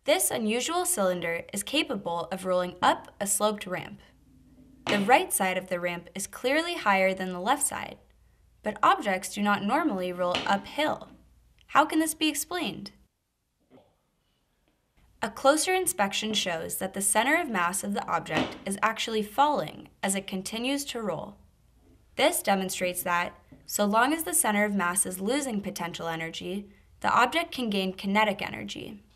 This unusual cylinder is capable of rolling up a sloped ramp. The right side of the ramp is clearly higher than the left side, but objects do not normally roll uphill. How can this be explained? A closer inspection shows that the center of mass of the object is actually falling as it continues to roll. This demonstrates that, so long as the center of mass is losing potential energy, the object can gain kinetic energy.